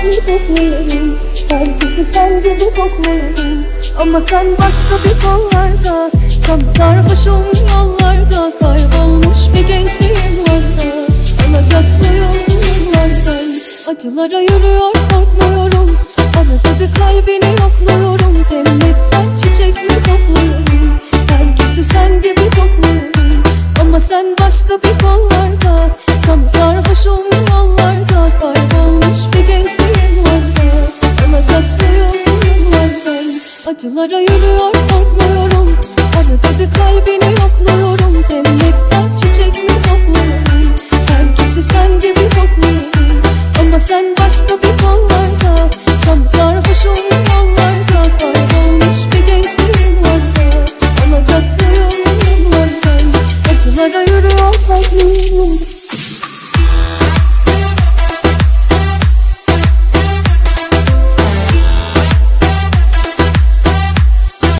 seni kokluyorum. Herkesi sen gibi kokluyorum. Ama sen başka bir kollarda, sarhoşum yollarda, kaybolmuş bir gençliğim vardı. Alacaklıyım yıllardan, acılara yürüyor korkmuyorum. Arada bir kalbini yokluyorum. Cennetten çiçek mi topluyorum? Herkesi sen gibi kokluyorum. Ama sen başka bir kollarda, sarhoşum yollarda, kaybolmuş bir gençliğim vardı. Alacaklıyım yıllardan, acılara yürüyor korkmuyorum. Arada bir kalbini yokluyorum. Cennetten çiçek mi topluyorum? Herkesi sen gibi kokluyorum. Ama sen başka bir kollarda, sarhoşum yollarda, kaybolmuş bir gençliğim vardı. Alacaklıyım yıllardan, acılara yürüyor korkmuyorum.